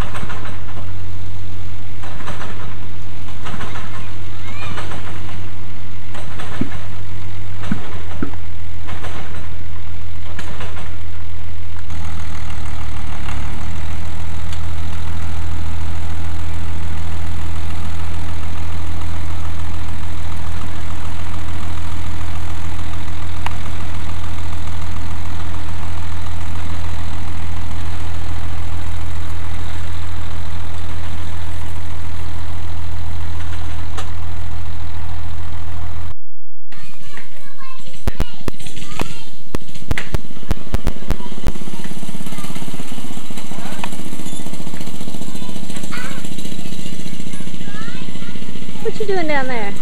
What you doing down there?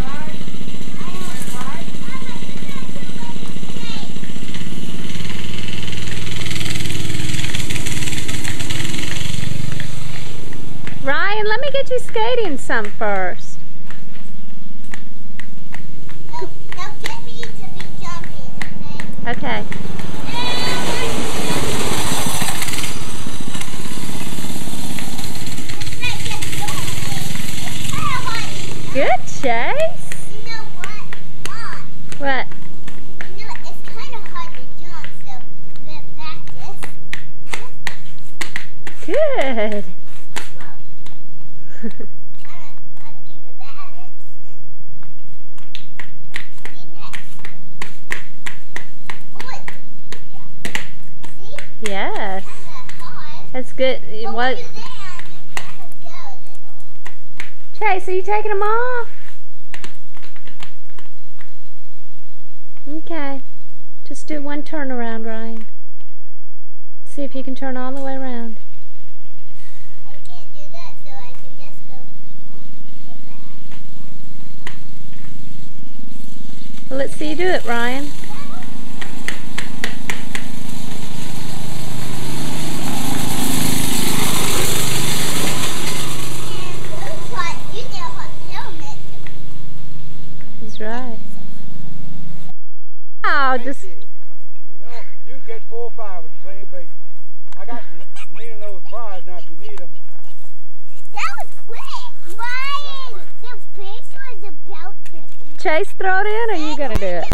Ryan, let me get you skating some first. Now get me to be jumping, Okay. Good, Chase. You know what? Mom. What? You know, it's kind of hard to jump, so then practice. Good. I'm gonna keep your balance. See next. Boy. Yeah. See? Yes. Kind of hard. That's good. But What? when you land, you kind of go a little. Chase, are you taking them off? Okay. Just do one turn around, Ryan. See if you can turn all the way around. I can't do that, so I can just go like that. Well, let's see you do it, Ryan. You need a helmet. He's right. Oh, just... You know, you can catch 4 or 5 with the same bait. I got needle nose fries now if you need them. That was quick. Ryan, the fish was about to eat. Chase, throw it in, or are you going to do it? Dad,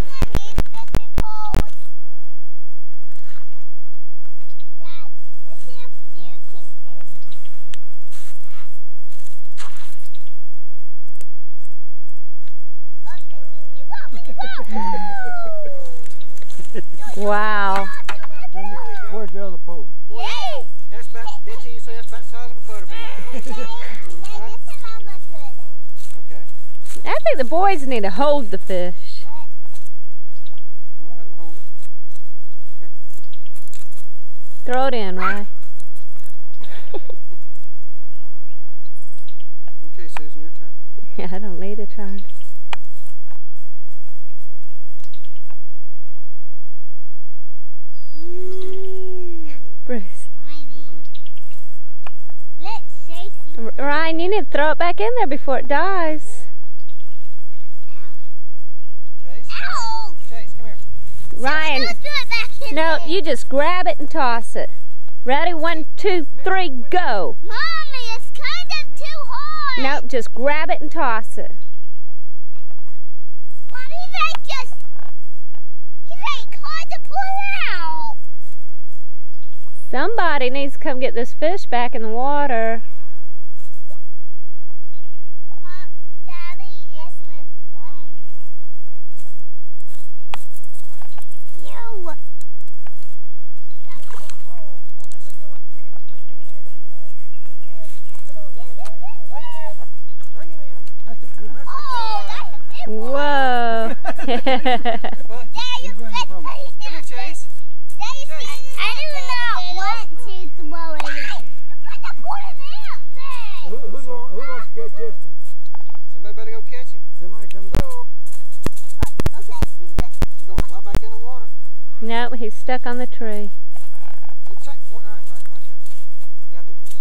let's see if you can catch it. Wow. Where's the other pole? Yay! That's about, Betsy, you say that's about the size of a butter bean. This time I'll go through it then. Okay. I think the boys need to hold the fish. I'm gonna let them hold it. Here. Throw it in, Ryan. Okay, Susan, your turn. Yeah, I don't need a turn. Bruce. Let's shake it. Ryan, you need to throw it back in there before it dies. Chase, Ow! Chase, come here. Ryan, Let's do it back in no, there. you just grab it and toss it. Ready? 1, 2, 3, go. Mommy, it's kind of too hard. No, just grab it and toss it. Mommy, he's like hard to pull out. Somebody needs to come get this fish back in the water. Mom, Daddy is with you. Oh, that's a big one. Whoa. Dad, you He's running from it. Come here, Chase. I do not want to throw it in. Who wants to catch this one? Somebody better go catch him. Somebody come go. Okay, he's good. He's gonna fly back in the water. No, he's stuck on the tree. Right. Grab it, just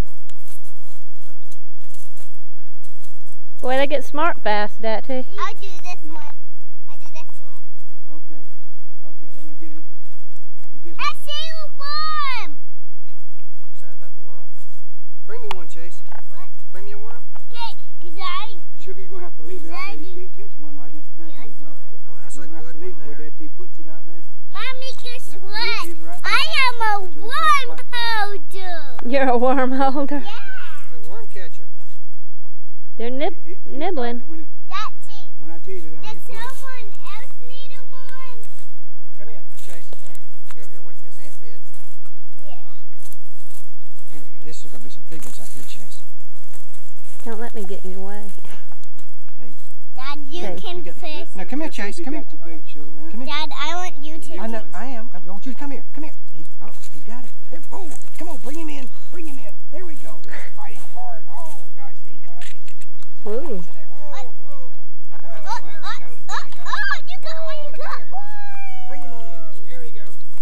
Boy, they get smart fast, that too. I'll do this one. I'll do this one. Okay, let me get it. You just I see a worm. excited about the worm. Bring Bring me one, Chase. What? Bring me a worm. Okay, because Sugar, you're going to have to leave it out there. You can't catch one right at the bank. Yes, You're Oh, that's a going to have good to leave one it where there. that T puts it out there. Mommy, guess Yeah, what? leave it right there. I am a worm holder. You're a worm holder. Yeah. It's a worm catcher. They're nibbling. That T. When I teed it out, Does you put it. someone else need a worm? Come here, Chase. Get over here working this ant bed. Yeah. Here we go. This is going to be some big ones out here, Chase. Don't let me get in your way. Dad, you Okay, can fish. Now, come here, Chase. Come here. Got your bait, Sugar, man. Come here. Dad, I want you to. I know. I am. I want you to come here. Come here. He got it. Hey, oh, come on. Bring him in. Bring him in. There we go. Let's fight him hard. Oh, gosh. He's got it. Ooh. Whoa, whoa. Oh, there we go. There we go. Oh, you got one, you look got at there. one. Bring him on in. There we go.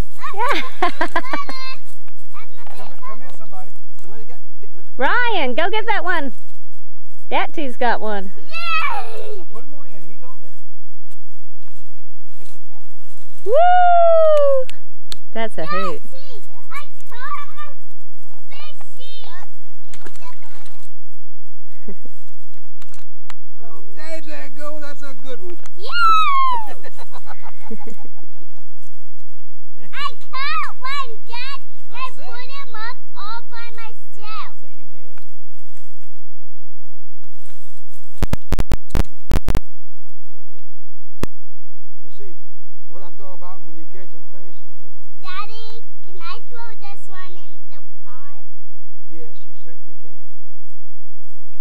Come here, somebody. Somebody got. Ryan, go get that one. That T's got one. Yay! Put him on in. He's on there. Woo! That's a hoot. See, I caught a fishy. Oh, there you go. That's a good one. Yeah! I caught one, Dad. I see. put him up all by myself. See you did. You see what I'm talking about when you catch them fish? Daddy, can I throw this one in the pond? Yes, you certainly can. Okay.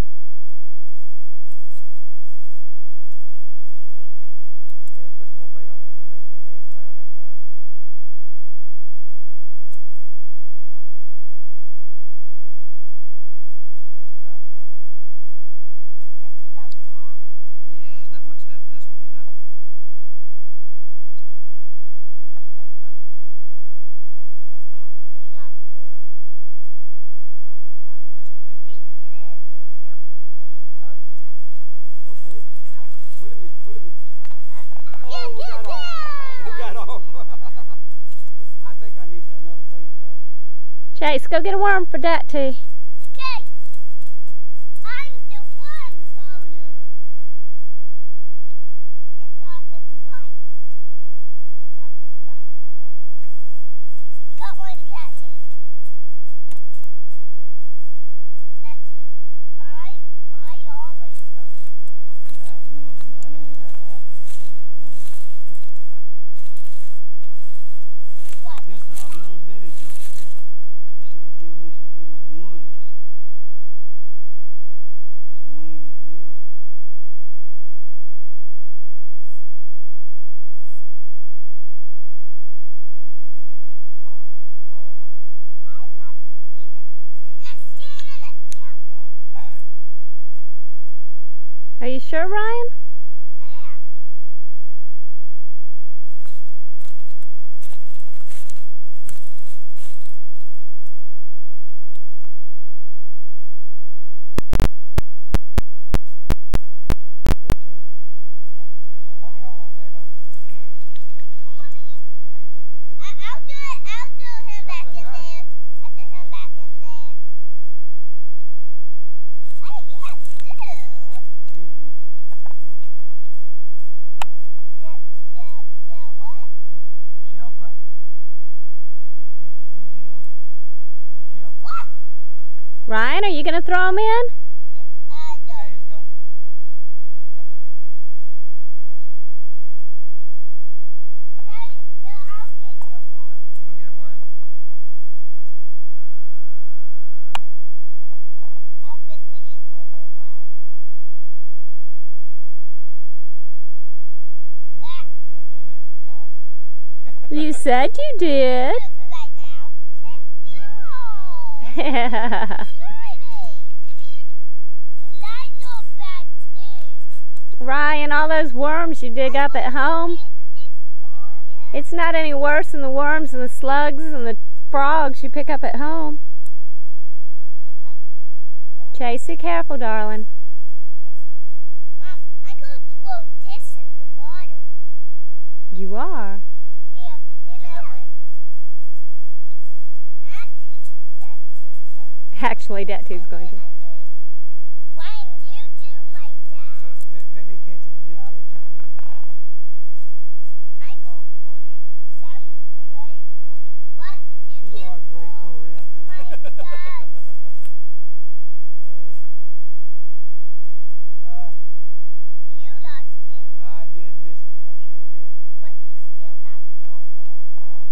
Okay, let's put some more bait on there. We may have drowned that worm. Just about gone. Just about gone. Yeah, there's not much left of this one. He's not. Much left there. We need the pumpkin to go somewhere. We lost him. Oh, there's a big We one there. didn't lose him. We only Okay. Pull him in. Pull him in. Yeah, we got yeah, off. We got off. I think I need another bait. Chase, go get a worm for that T. Okay. I'm the worm holder. It's off its bite. It's off its bite. Got one, Tattoo. Okay. Tattoo. I always hold them. That one. I know you got a whole one. What? Just a little bitty joke. They should have given me some bigger ones. This worm is little. I didn't even see that. I'm standing in it. Stop it. Are you sure, Ryan? Yeah. Okay, Chase. There's a little honey hole over there now. I'll do it. I'll throw him back in there. I'll throw him back in there. Hey, he has blue. Shell what? Shell crack. You can catch a bluegill and shell crack. Ryan, are you going to throw him in? No. Hey, he's going. Oops. Got my bait. Okay, so I'll get your worm. You gonna get a worm? I'll fish with you for a little while now. You want to throw him in? No. You said you did. Do it for right now. Okay? No. Ryan, all those worms you dig up at home, it's not any worse than the worms and the slugs and the frogs you pick up at home. Chase, be careful, darling. Mom, I'm going to throw this in the water. You are. Yeah, then I would. Actually, that's Actually, Dad too's going to. Ryan, you do my dad. Let me catch him, then I'll let you pull him in. I go pull him. I'm great. Good. What? You can't are great pull puller in. my dad. Hey. You lost him, I did miss him. I sure did. but you still have your horn.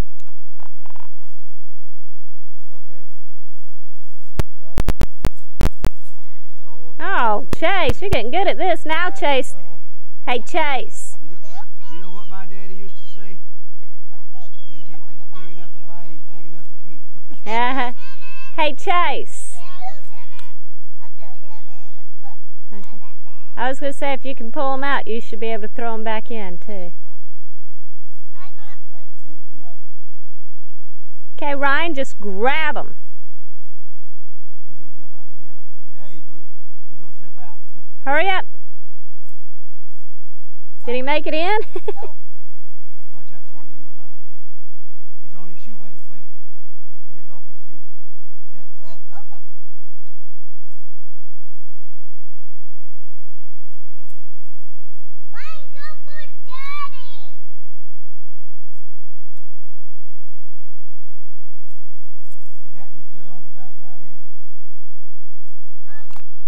Okay. It's all yours. Oh, Chase, you're getting good at this now, Chase. Hey, Chase. You know what my daddy used to say? If he's big enough to bite, he's big enough to keep. Hey, Chase. Okay. I was going to say, if you can pull them out, you should be able to throw them back in, too. I'm not going to throw. Okay, Ryan, just grab them. He's going to jump out of your hand. There you go. He's going to slip out. Hurry up. Did he make it in? Nope.